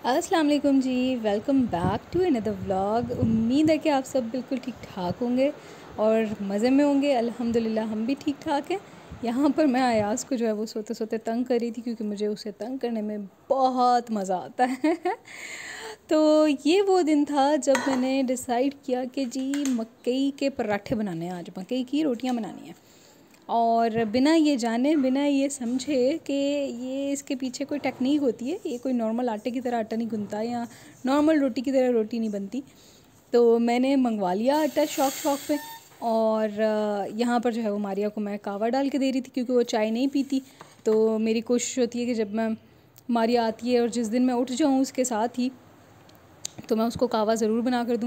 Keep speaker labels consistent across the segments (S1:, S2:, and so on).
S1: अस्सलाम वालेकुम जी। Welcome back to another vlog. उम्मीद है कि आप सब बिल्कुल ठीक ठाक होंगे और मज़े में होंगे। अल्हम्दुलिल्लाह हम भी ठीक ठाक हैं। यहाँ पर मैं अयाज़ को जो है वो सोते सोते तंग कर रही थी, क्योंकि मुझे उसे तंग करने में बहुत मज़ा आता है। तो ये वो दिन था जब मैंने डिसाइड किया कि जी मकई के पराठे बनाने हैं, आज मकई की रोटियाँ बनानी हैं। और बिना ये जाने, बिना ये समझे कि ये इसके पीछे कोई टेक्निक होती है, ये कोई नॉर्मल आटे की तरह आटा नहीं गूंथता या नॉर्मल रोटी की तरह रोटी नहीं बनती, तो मैंने मंगवा लिया आटा शौक पे। और यहाँ पर जो है वो मारिया को मैं कावा डाल के दे रही थी, क्योंकि वो चाय नहीं पीती। तो मेरी कोशिश होती है कि जब मैं मारिया आती है और जिस दिन मैं उठ जाऊँ उसके साथ ही, तो मैं उसको कावा ज़रूर बना कर दूँ।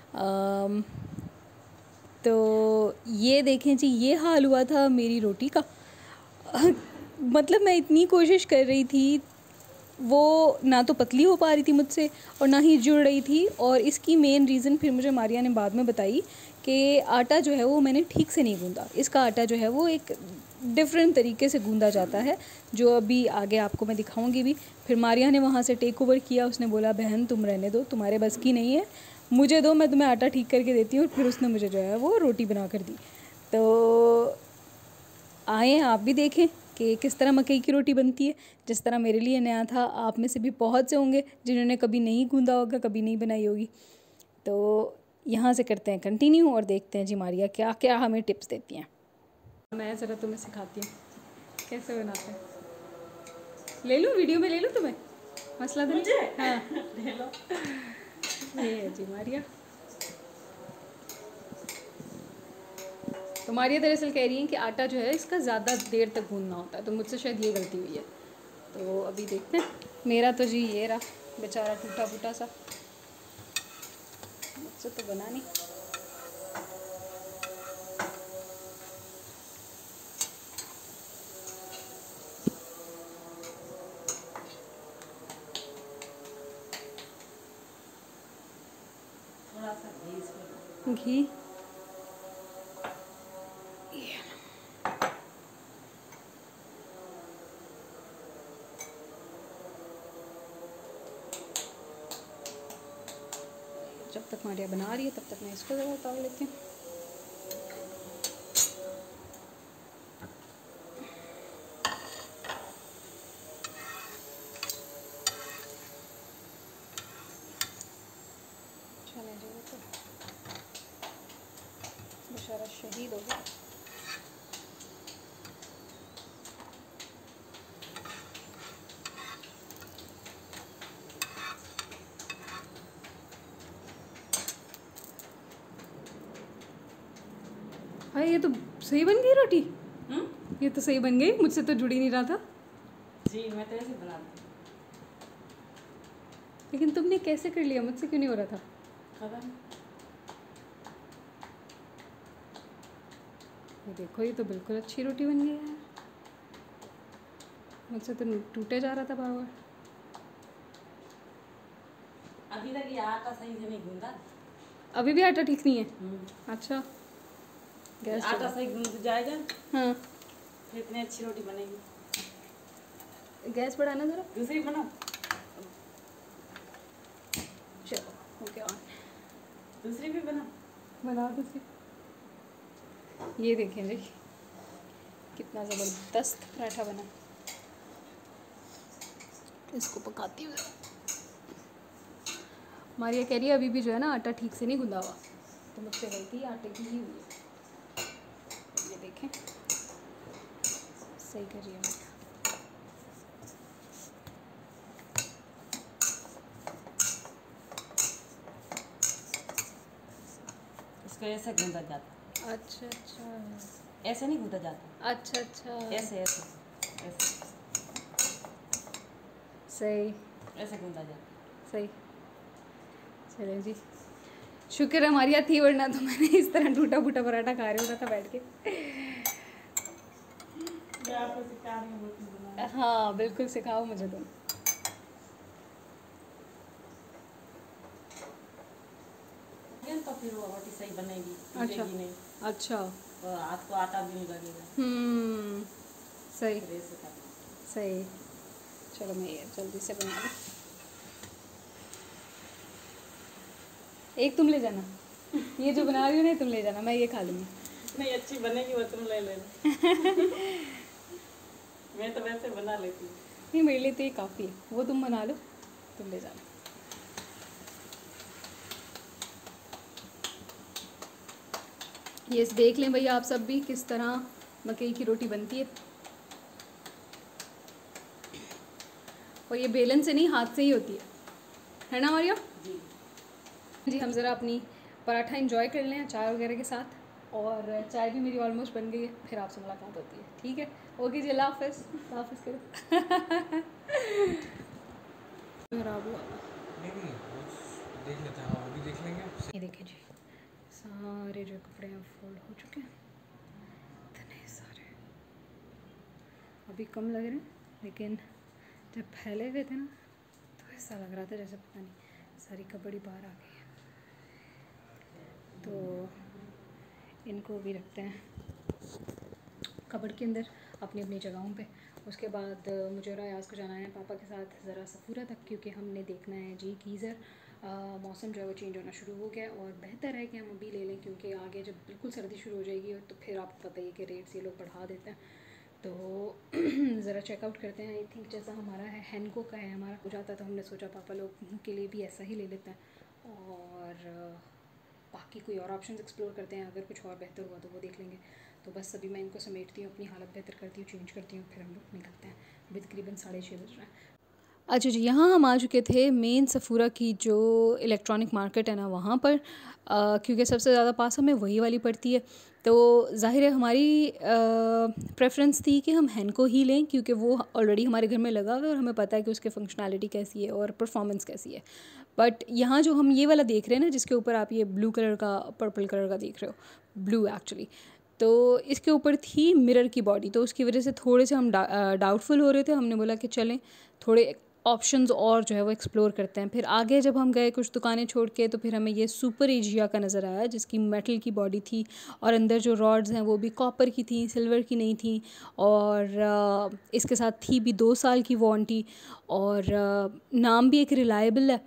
S1: तो ये देखें जी, ये हाल हुआ था मेरी रोटी का। मतलब मैं इतनी कोशिश कर रही थी, वो ना तो पतली हो पा रही थी मुझसे और ना ही जुड़ रही थी। और इसकी मेन रीज़न फिर मुझे मारिया ने बाद में बताई कि आटा जो है वो मैंने ठीक से नहीं गूंदा। इसका आटा जो है वो एक डिफरेंट तरीके से गूंदा जाता है, जो अभी आगे आपको मैं दिखाऊंगी भी। फिर मारिया ने वहाँ से टेक ओवर किया। उसने बोला बहन तुम रहने दो, तुम्हारे बस की नहीं है, मुझे दो, मैं तुम्हें आटा ठीक करके देती हूँ। फिर उसने मुझे जो है वो रोटी बना कर दी। तो आए आप भी देखें कि किस तरह मकई की रोटी बनती है। जिस तरह मेरे लिए नया था, आप में से भी बहुत से होंगे जिन्होंने कभी नहीं गूंदा होगा, कभी नहीं बनाई होगी। तो यहाँ से करते हैं कंटिन्यू और देखते हैं जी मारिया क्या क्या हमें टिप्स देती हैं। मैं ज़रा तुम्हें सिखाती हूँ कैसे बनाते हैं। ले लूँ वीडियो में, ले लूँ तुम्हें, मसला तो नहीं। हाँ ले लो। ये है जी मारिया। तो मारिया दरअसल कह रही हैं कि आटा जो है इसका ज़्यादा देर तक गूंदना होता है, तो मुझसे शायद ये गलती हुई है। तो अभी देखते हैं। मेरा तो जी ये रहा बेचारा टूटा फूटा सा, मुझसे तो बना नहीं।
S2: थोड़ा सा घी इसमें,
S1: घी जब तक मारिया बना रही है तब तक मैं इसको ज़रा उतार लेती हूँ। चले जी, तो बेचारा शहीद हो गया। हाँ ये तो सही बन गई रोटी। ये तो सही बन गई, मुझसे तो जुड़ ही नहीं रहा था।
S2: जी मैं तो ऐसे बनाती
S1: लेकिन तुमने कैसे कर लिया, मुझसे क्यों नहीं हो रहा था?
S2: खबर
S1: ये देखो, ये तो बिल्कुल अच्छी रोटी बन गई है। मुझसे तो टूटे जा रहा था बार बार।
S2: अभी तक ये आटा सही से नहीं गूंदा।
S1: अभी भी आटा ठीक नहीं है? अच्छा, गैस
S2: आटा
S1: चला।
S2: सही गूंद जाएगा
S1: हाँ,
S2: फिर इतनी अच्छी रोटी बनेगी।
S1: गैस बढ़ाना ज़रा।
S2: दूसरी बनाओ,
S1: चलो हो गया ऑन।
S2: दूसरी भी बनाओ।
S1: बना दूसरी। ये देखें जी कितना ज़बरदस्त पराठा बना। इसको पकाती हूँ। मारिया कह रही है अभी भी जो है ना आटा ठीक से नहीं गूंदा हुआ, तो मुझसे गलती आटे की ही हुई है। ये देखें सही कर रही है मैं।
S2: इसको ऐसे गूंदा जाता,
S1: अच्छा अच्छा,
S2: ऐसे नहीं गूंदा जाता,
S1: अच्छा अच्छा,
S2: ऐसे ऐसे ऐसे
S1: सही
S2: ऐसे गूंदा जाता।
S1: सही। चलें जी, शुक्र है मारिया थी, वरना तो मैंने इस तरह टूटा फूटा पराठा खा रहा था बैठ के।
S2: मैं आपको सिखा रही हूँ रोटी बनाना।
S1: हाँ बिल्कुल, सिखाओ मुझे तुम।
S2: तो फिर वो रोटी सही बनेगी,
S1: अच्छा
S2: टूटेगी नहीं,
S1: अच्छा,
S2: और आपको आटा भी नहीं लगेगा।
S1: सही
S2: फिर ऐसे करना।
S1: सही। चलो मैं ये जल्दी से बना लूँ। एक तुम ले जाना, ये जो बना रही हो ना तुम ले जाना, मैं ये खा लूँगी।
S2: नहीं अच्छी बनेगी वो तुम ले लेना। मैं तो वैसे बना लेती हूँ।
S1: नहीं मेरे लिए तो ये काफ़ी है, वो तुम बना लो, तुम ले जाना। ये देख लें भैया आप सब भी किस तरह मकई की रोटी बनती है। और ये बेलन से नहीं, हाथ से ही होती है ना मारिया?
S2: जी
S1: जी हम ज़रा अपनी पराठा एंजॉय कर लें अचार वगैरह के साथ, और चाय भी मेरी ऑलमोस्ट बन गई है, फिर आपसे मुलाकात होती है। ठीक है, ओके जी, अल्लाह हाफ़िज़। अल्लाह हाफ़िज़ करो। खराब हुआ
S3: नहीं देख लेते हैं, वो भी देख लेंगे।
S1: ये देखिए जी, सारे जो कपड़े हैं फोल्ड हो चुके हैं, इतने सारे। अभी कम लग रहे हैं, लेकिन जब फैले हुए थे ना तो ऐसा लग रहा था जैसे पता नहीं सारी कपड़ी बाहर आ गई है। तो इनको भी रखते हैं कपड़ के अंदर अपनी अपनी जगहों पे। उसके बाद मुझे और अयाज़ को जाना है पापा के साथ ज़रा सफ़ूरा तक, क्योंकि हमने देखना है जी गीज़र। मौसम जो है वो चेंज होना शुरू हो गया, और बेहतर है कि हम अभी ले लें, क्योंकि आगे जब बिल्कुल सर्दी शुरू हो जाएगी तो फिर आपको पता ही है कि रेट्स ये लोग बढ़ा देते हैं। तो ज़रा चेकआउट करते हैं। आई थिंक जैसा हमारा है हैनको का है, हमारा हो जाता है, तो हमने सोचा पापा लोग के लिए भी ऐसा ही ले लेते हैं, और बाकी कोई और ऑप्शंस एक्सप्लोर करते हैं। अगर कुछ और बेहतर हुआ तो वो देख लेंगे। तो बस अभी मैं इनको समेटती हूँ, अपनी हालत बेहतर करती हूँ, चेंज करती हूँ, फिर हम लोग निकलते हैं। अभी तकरीबन 6:30 बज रहे हैं। अच्छा जी, यहाँ हम आ चुके थे मेन सफ़ूरा की जो इलेक्ट्रॉनिक मार्केट है ना वहाँ पर, क्योंकि सबसे ज़्यादा पास हमें वही वाली पड़ती है। तो ज़ाहिर है हमारी प्रेफरेंस थी कि हम हैनको ही लें, क्योंकि वो ऑलरेडी हमारे घर में लगा हुआ है और हमें पता है कि उसकी फ़ंक्शनैलिटी कैसी है और परफॉर्मेंस कैसी है। बट यहाँ जो हम ये वाला देख रहे हैं ना, जिसके ऊपर आप ये ब्लू कलर का पर्पल कलर का देख रहे हो, ब्लू एक्चुअली, तो इसके ऊपर थी मिरर की बॉडी, तो उसकी वजह से थोड़े से हम डाउटफुल हो रहे थे। हमने बोला कि चलें थोड़े ऑप्शंस और जो है वो एक्सप्लोर करते हैं। फिर आगे जब हम गए कुछ दुकानें छोड़ के, तो फिर हमें ये सुपर एजिया का नज़र आया, जिसकी मेटल की बॉडी थी, और अंदर जो रॉड्स हैं वो भी कॉपर की थी, सिल्वर की नहीं थी, और इसके साथ थी भी 2 साल की वारंटी, और नाम भी एक रिलायबल है,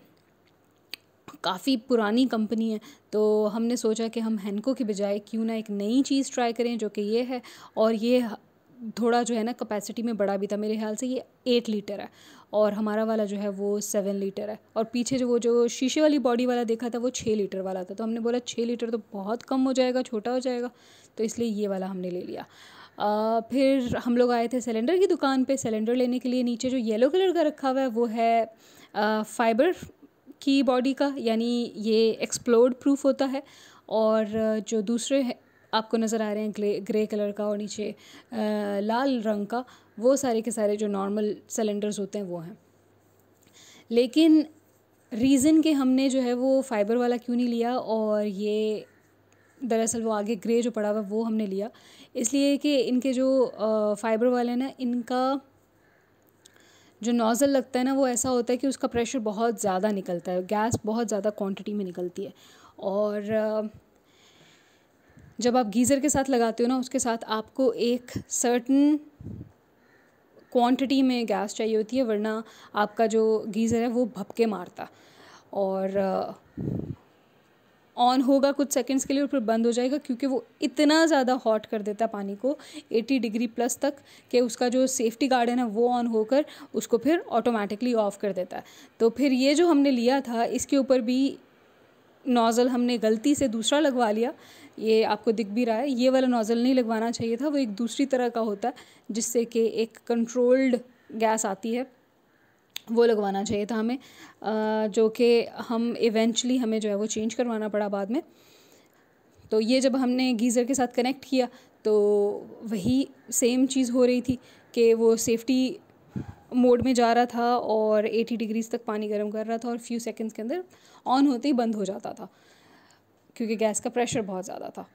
S1: काफ़ी पुरानी कंपनी है। तो हमने सोचा कि हम हैनको के बजाय क्यों ना एक नई चीज़ ट्राई करें, जो कि ये है। और ये थोड़ा जो है ना कैपेसिटी में बड़ा भी था, मेरे ख्याल से ये 8 लीटर है, और हमारा वाला जो है वो 7 लीटर है। और पीछे जो शीशे वाली बॉडी वाला देखा था वो 6 लीटर वाला था। तो हमने बोला 6 लीटर तो बहुत कम हो जाएगा, छोटा हो जाएगा, तो इसलिए ये वाला हमने ले लिया। फिर हम लोग आए थे सिलेंडर की दुकान पे सिलेंडर लेने के लिए। नीचे जो येलो कलर का रखा हुआ है वो है फाइबर की बॉडी का, यानी ये एक्सप्लोड प्रूफ होता है। और जो दूसरे आपको नज़र आ रहे हैं ग्रे कलर का और नीचे लाल रंग का, वो सारे के सारे जो नॉर्मल सिलेंडर्स होते हैं वो हैं। लेकिन रीज़न कि हमने जो है वो फ़ाइबर वाला क्यों नहीं लिया, और ये दरअसल वो आगे ग्रे जो पड़ा हुआ वो हमने लिया, इसलिए कि इनके जो फ़ाइबर वाले ना, इनका जो नोज़ल लगता है ना वो ऐसा होता है कि उसका प्रेशर बहुत ज़्यादा निकलता है, गैस बहुत ज़्यादा क्वांटिटी में निकलती है। और जब आप गीज़र के साथ लगाते हो ना, उसके साथ आपको एक सर्टन क्वांटिटी में गैस चाहिए होती है, वरना आपका जो गीज़र है वो भपके मारता, और ऑन होगा कुछ सेकंड्स के लिए और फिर बंद हो जाएगा, क्योंकि वो इतना ज़्यादा हॉट कर देता है पानी को 80 डिग्री प्लस तक, कि उसका जो सेफ्टी गार्ड है ना वो ऑन होकर उसको फिर ऑटोमेटिकली ऑफ़ कर देता है। तो फिर ये जो हमने लिया था, इसके ऊपर भी नोज़ल हमने गलती से दूसरा लगवा लिया। ये आपको दिख भी रहा है, ये वाला नोज़ल नहीं लगवाना चाहिए था, वो एक दूसरी तरह का होता है, जिससे कि एक कंट्रोल्ड गैस आती है, वो लगवाना चाहिए था हमें, जो कि हम इवेंचुअली हमें जो है वो चेंज करवाना पड़ा बाद में। तो ये जब हमने गीज़र के साथ कनेक्ट किया तो वही सेम चीज़ हो रही थी कि वो सेफ्टी मोड में जा रहा था और 80 डिग्रीज़ तक पानी गर्म कर रहा था, और फ्यू सेकंड्स के अंदर ऑन होते ही बंद हो जाता था, क्योंकि गैस का प्रेशर बहुत ज़्यादा था।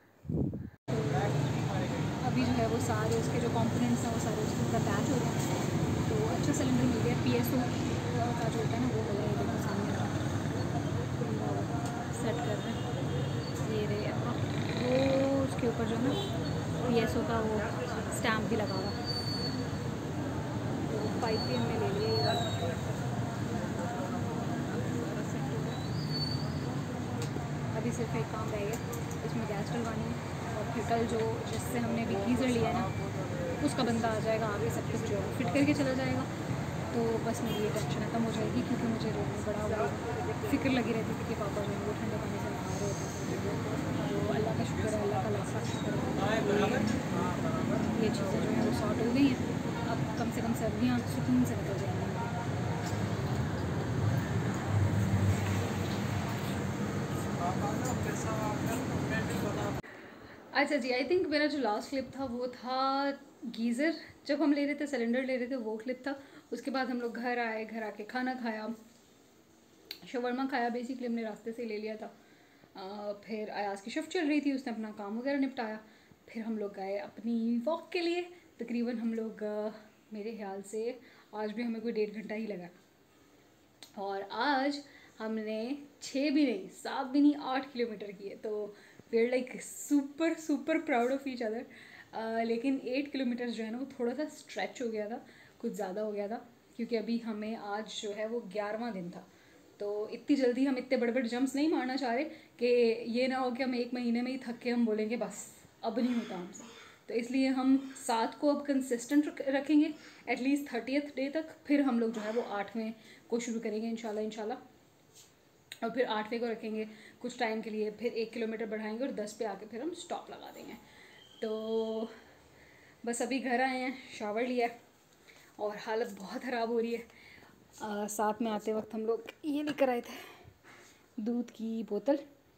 S1: अभी जो है वो सारे उसके जो कंपोनेंट्स हैं वो सारे उसके ऊपर अटैच हो गए हैं। तो अच्छा सिलेंडर मिल गया, PSO का जो होता है ना वो मिला है, देखो सामने सेट कर रहे हैं ये रहे वो, उसके ऊपर जो है ना PSO का वो स्टैम्प भी लगा हुआ। तो पाइप भी हमने ले लिया ये वाला। अभी सिर्फ एक काम रह गया, इसमें गैस डलवानी है और फिर कल जो जिससे हमने भी गीज़र लिया है ना उसका बंदा आ जाएगा, आगे सब कुछ जो है फिट करके चला जाएगा। तो बस मेरी ये टेंशन ख़त्म हो जाएगी, क्योंकि मुझे रोज़ में बड़ा वो फिक्र लगी रहती थी कि पापा जो है वो ठंडे पानी से नहा रहे होते हैं। तो अल्लाह का शुक्र है, अल्लाह का लाख लाख शुक्र है, ये चीज़ें जो हैं वो सॉर्ट हो गई हैं। अब कम से कम सर्दियाँ सुकून से निकल जाएंगी। अच्छा जी, आई थिंक मेरा जो लास्ट क्लिप था वो था गीज़र जब हम ले रहे थे, सिलेंडर ले रहे थे, वो क्लिप था। उसके बाद हम लोग घर आए, घर आके खाना खाया, शवरमा खाया, बेसिकली हमने रास्ते से ले लिया था। फिर अयाज की शिफ्ट चल रही थी, उसने अपना काम वगैरह निपटाया। फिर हम लोग गए अपनी वॉक के लिए। तकरीबन हम लोग मेरे ख्याल से आज भी हमें कोई 1.5 घंटा ही लगा। और आज हमने 6 भी नहीं, 7 भी नहीं, 8 किलोमीटर किए। तो we are like super super proud of each other. लेकिन 8 किलोमीटर जो है ना वो थोड़ा सा स्ट्रेच हो गया था, कुछ ज़्यादा हो गया था, क्योंकि अभी हमें आज जो है वो 11वां दिन था। तो इतनी जल्दी हम इतने बड़े बड़े जंप्स नहीं मारना चाह रहे कि ये ना हो कि हम 1 महीने में ही थक के हम बोलेंगे बस अब नहीं होता हमसे। तो इसलिए हम 7 को अब कंसिस्टेंट रखेंगे एटलीस्ट 30th डे तक। फिर हम लोग जो है वो 8वें को शुरू करेंगे इंशाल्लाह। और फिर 8वें को रखेंगे कुछ टाइम के लिए, फिर 1 किलोमीटर बढ़ाएंगे और 10 पे आके फिर हम स्टॉप लगा देंगे। तो बस अभी घर आए हैं, शावर लिया है और हालत बहुत ख़राब हो रही है। साथ में आते वक्त हम लोग ये लेकर आए थे दूध की बोतल,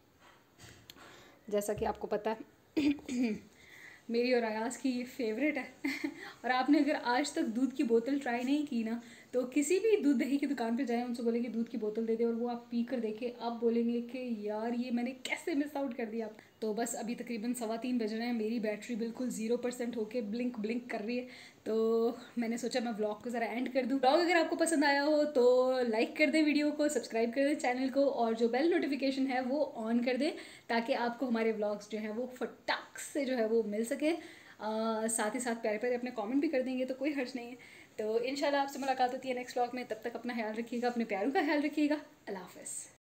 S1: जैसा कि आपको पता है मेरी और अयाज की ये फेवरेट है और आपने अगर आज तक दूध की बोतल ट्राई नहीं की ना तो किसी भी दूध दही की दुकान पे जाएं, उनसे बोलेंगे दूध की बोतल दे दे और वो आप पी कर देखें, आप बोलेंगे कि यार ये मैंने कैसे मिस आउट कर दिया। तो बस अभी तकरीबन 3:15 बज रहे हैं, मेरी बैटरी बिल्कुल 0% होके ब्लिंक ब्लिंक कर रही है। तो मैंने सोचा मैं व्लॉग को ज़रा एंड कर दूँ। व्लॉग अगर आपको पसंद आया हो तो लाइक कर दें वीडियो को, सब्सक्राइब कर दें चैनल को और जो बेल नोटिफिकेशन है वो ऑन कर दें ताकि आपको हमारे व्लॉग्स जो हैं वो फटाक से जो है वो मिल सके। साथ ही साथ प्यारे प्यारे अपने कमेंट भी कर देंगे तो कोई हर्ज नहीं है। तो इंशाल्लाह आपसे मुलाकात होती है नेक्स्ट व्लॉग में। तब तक अपना ख्याल रखिएगा, अपने प्यारों का ख्याल रखिएगा। अल्लाह हाफ़िज़।